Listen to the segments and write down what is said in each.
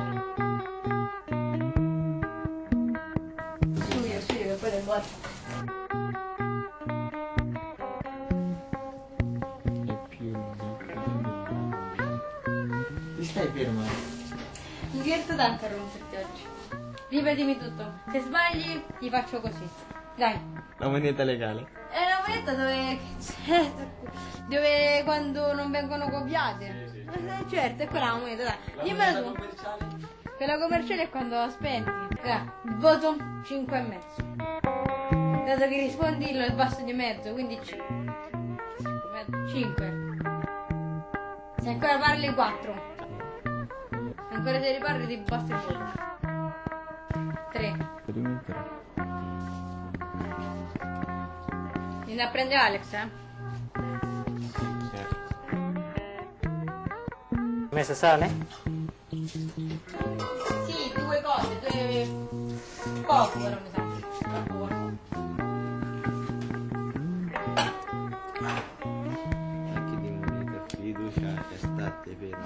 Studio, che poi le botte. È più ti stai fermo? Mi diverto tanto a romperti oggi. Ripetimi tutto. Se sbagli, ti faccio così. Dai. La moneta legale. È una moneta dove... dove quando non vengono copiate. Sì. Certo, è quella la moneta, dai. Dimmela tu. commerciale? Quella commerciale è quando la spendi. Voto 5,5. Dato che rispondi il basso di mezzo, quindi 5. Se ancora parli 4. Ancora se riparli ti basta il voto. 3. Vieni a prendere Alex, eh? Certo. Messa sale? Sì, 2 cose, 2... poco però mi sa. Troppo buono. Anche di moneta, fiducia, state fermo.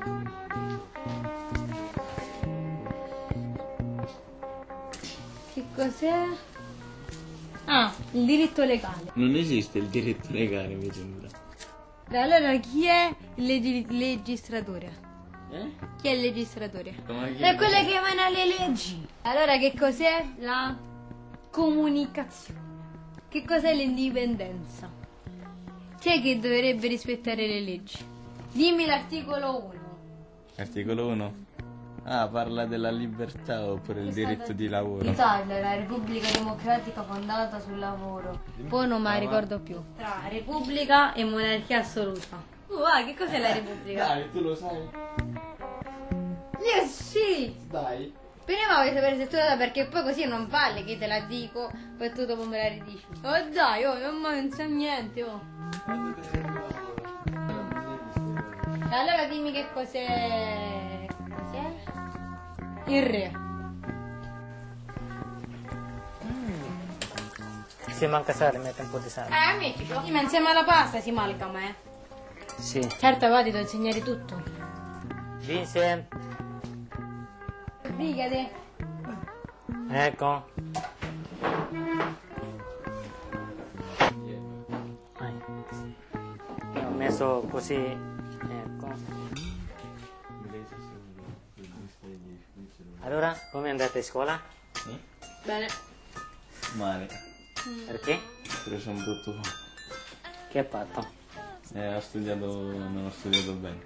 Che cos'è? Ah, il diritto legale. Non esiste il diritto legale, mi sembra. Allora chi è il legistratore? Eh? Chi è il legistratore? Come chi È quello che emana le leggi. Allora che cos'è la comunicazione? Che cos'è l'indipendenza? Chi è che dovrebbe rispettare le leggi? Dimmi l'articolo 1. Articolo 1. Ah, parla della libertà oppure il diritto di lavoro. L'Italia è la Repubblica Democratica fondata sul lavoro. Poi non me la ricordo più. Tra Repubblica e monarchia assoluta. Che cos'è la Repubblica? Dai, tu lo sai? Sì! Dai. Prima voglio sapere se tu lo sai perché poi così non vale che te la dico, poi tu dopo me la ridici. Oh dai, non sa niente, oh. Allora dimmi che cos'è. Cos'è? Il re. Se manca sale, mette un po' di sale. Mettici. Sì, ma insieme alla pasta si amalgama, eh. Sì. Certo, va, ti devo insegnare tutto. Vince. Brigade. Ecco. Ho messo così. Ecco. Allora, come andate a scuola? Bene. Male. Perché? Però sono brutto. Che hai fatto? Non ho studiato bene.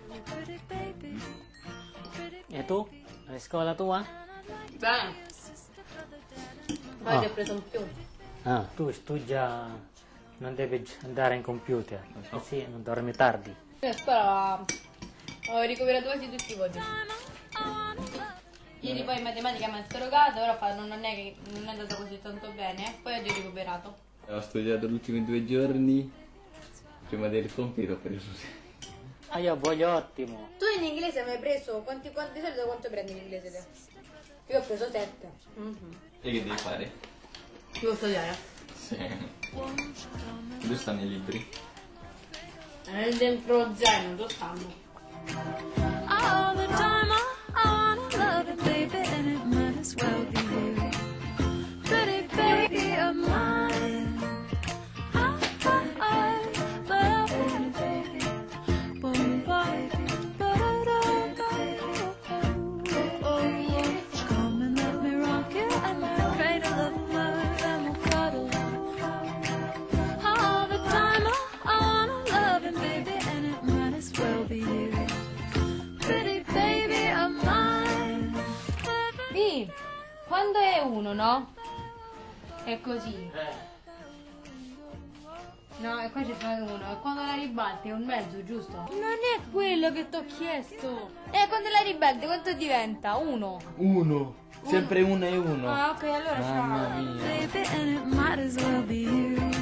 E tu? A scuola tua? Bene. Oggi ho preso un più. Ah, tu studia, non devi andare in computer, così non dormi tardi. A scuola ho recuperato quasi tutti i voti. Ieri poi in matematica mi ha interrogato, però non è andato così tanto bene, poi oggi ho recuperato. Ho studiato gli ultimi 2 giorni. Prima del compito ho preso. Ah, io voglio ottimo. Tu in inglese mi hai preso, di solito quanto prendi in inglese te? Io ho preso 7. E che devi fare? Devo studiare. Sì. Dove stanno i libri? Dentro lo zaino, dove stanno? All the time I wanna love it, baby, and it might as well be you. Pretty baby of mine. Come and let me rock you and my cradle of love, and we'll cuddle. All the time I wanna love it, baby, and it might as well be you. Pretty baby of mine. Sì, quando è uno, no? È così. No, e qua c'è stato uno. E quando la ribalti è un mezzo, giusto? Non è quello che ti ho chiesto. E quando la ribalti quanto diventa? 1. 1. Sempre 1 e 1. Ah, ok, allora Mamma ciao. mia. Baby, and it might as well be you.